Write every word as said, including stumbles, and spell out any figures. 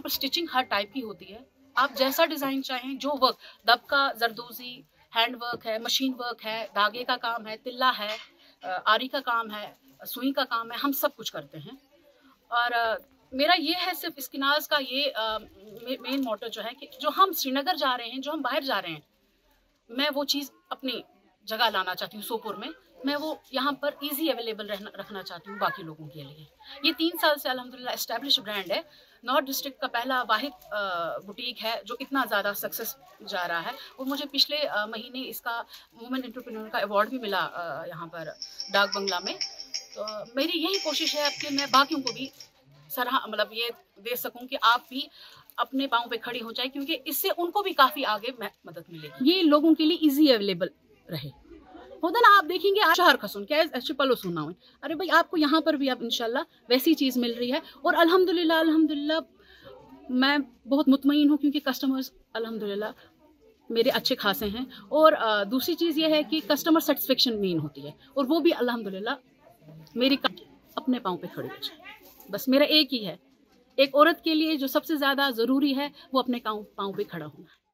पर स्टिचिंग हर टाइप की होती है, आप जैसा डिज़ाइन चाहें, जो वर्क, दबका, जरदोजी, हैंड वर्क है, मशीन वर्क है, धागे का काम है, तिल्ला है, आरी का काम है, सुई का काम है, हम सब कुछ करते हैं। और मेरा ये है सिर्फ स्किनाज का ये मेन मोटो जो है कि जो हम श्रीनगर जा रहे हैं, जो हम बाहर जा रहे हैं, मैं वो चीज़ अपनी जगह लाना चाहती हूँ सोपोर में। मैं वो यहाँ पर इजी अवेलेबल रहना रखना चाहती हूँ बाकी लोगों के लिए। ये तीन साल से अल्हम्दुलिल्लाह एस्टैब्लिश ब्रांड है। नॉर्थ डिस्ट्रिक्ट का पहला वाहिद बुटीक है जो इतना ज़्यादा सक्सेस जा रहा है। और मुझे पिछले महीने इसका वुमेन एंटरप्रेन्योर का अवार्ड भी मिला यहाँ पर डाक बंगला में। तो मेरी यही कोशिश है कि मैं बाकियों को भी सराह मतलब ये दे सकूं कि आप भी अपने पाँव पे खड़ी हो जाए, क्योंकि इससे उनको भी काफ़ी आगे मदद मिलेगी। ये लोगों के लिए इजी अवेलेबल रहे। होता ना, आप देखेंगे आज शहर खसुन क्या अच्छे पलो सुना हुए, अरे भाई आपको यहाँ पर भी अब इंशाल्लाह वैसी चीज़ मिल रही है। और अल्हम्दुलिल्लाह अल्हम्दुलिल्लाह मैं बहुत मुतमईन हूँ, क्योंकि कस्टमर्स अल्हम्दुलिल्लाह मेरे अच्छे खासे हैं। और दूसरी चीज़ ये है कि कस्टमर सेटिस्फेक्शन मेन होती है, और वो भी अल्हम्दुलिल्लाह मेरी अपने पाँव पे खड़ी हो जाए। बस मेरा एक ही है, एक औरत के लिए जो सबसे ज़्यादा ज़रूरी है वो अपने पाँव पे खड़ा होना है।